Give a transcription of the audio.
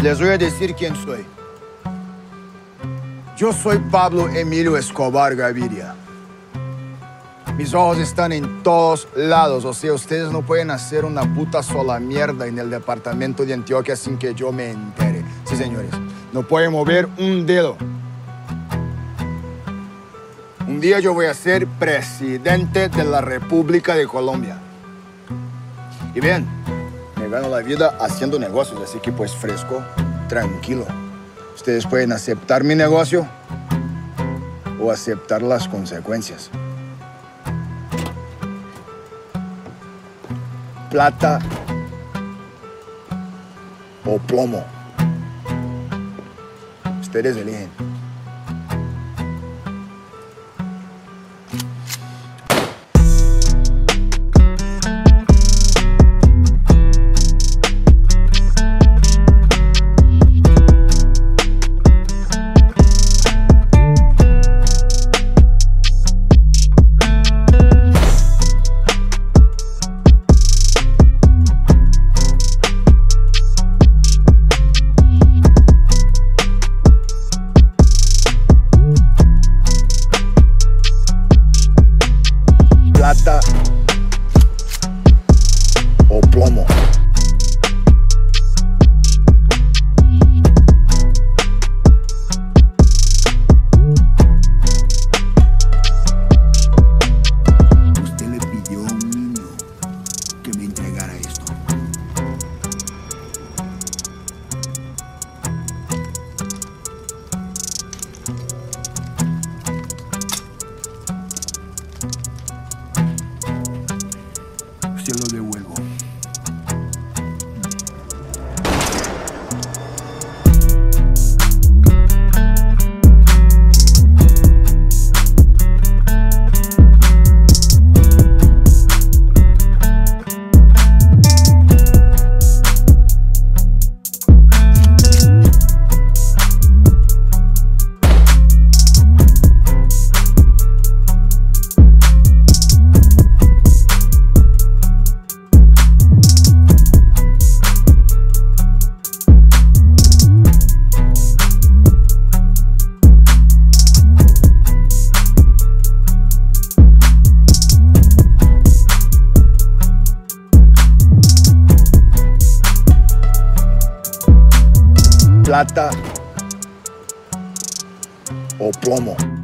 Les voy a decir quién soy. Yo soy Pablo Emilio Escobar Gaviria. Mis ojos están en todos lados, o sea, ustedes no pueden hacer una puta sola mierda en el departamento de Antioquia sin que yo me entere. Sí, señores, no pueden mover un dedo. Un día yo voy a ser presidente de la República de Colombia. Y bien, me gano la vida haciendo negocios, así que pues fresco, tranquilo. Ustedes pueden aceptar mi negocio o aceptar las consecuencias. Plata o plomo. Ustedes eligen. Plata o plomo. Usted le pidió a un niño que me entregara esto. Se lo devuelvo. Plata o plomo.